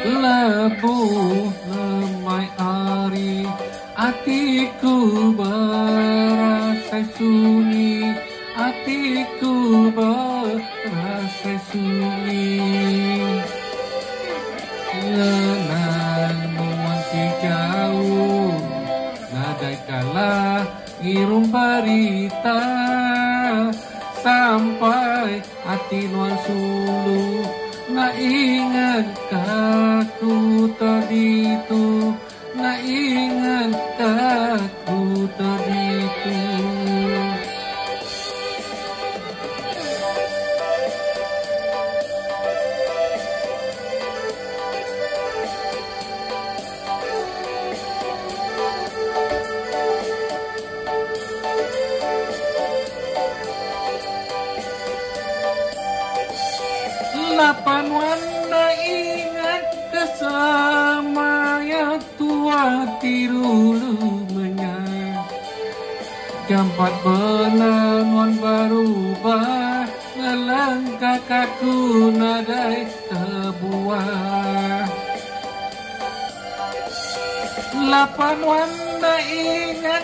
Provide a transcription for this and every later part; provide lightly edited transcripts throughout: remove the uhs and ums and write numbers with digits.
Lebuh lemai ari, hatiku berasa sunyi, hatiku berasa sunyi. Lengan muanti jauh, nadai kalah ngirum berita, sampai hati nuan sulu. Nak ingat kaku tadi tu, nak ingat kaku tadi tu. Lapan warna ingat kesamaya tua tirulu menyang. Jampat benar nuan berubah, ngelangkah kaku nadai kebuah. Lapan warna ingat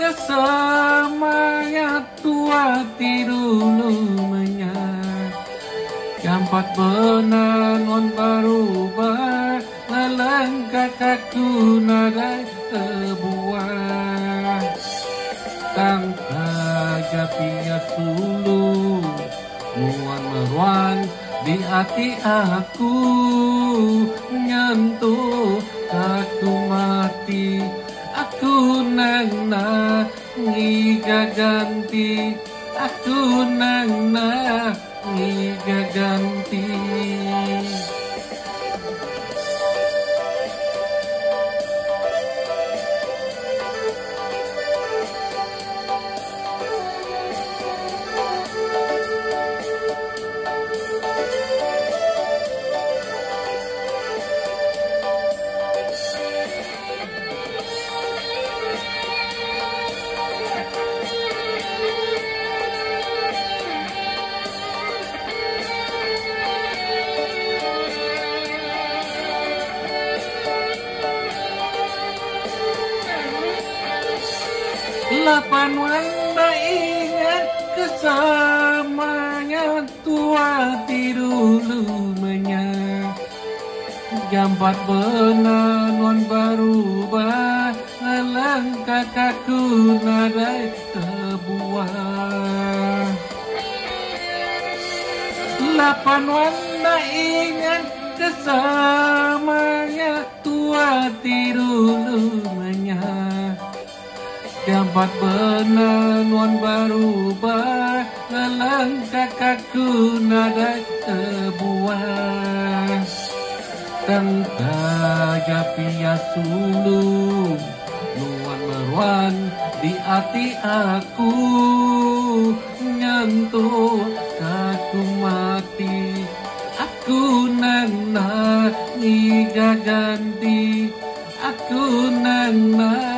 kesamaya tua tirulu menyang. Jampat benar non berubah, ngelangkah kaku nadai kebuah. Tangka japia sulu, muan meruan di hati aku, nyentuh kaku mati, aku nang ganti, aku nang ganti. Lapan warna ingat kesamanya tua tirulu menyang. Jampat benar non berubah, ngelangkah kaku nadai kebuah. Lapan warna ingat kesamanya tua tirulu menyang. Jampat benar nuan berubah, ngelangkah kaku nadai kebuah. Tengah japia sulu, nuan meruan di hati aku, nyentuh kaku mati, aku nang ganti, aku nang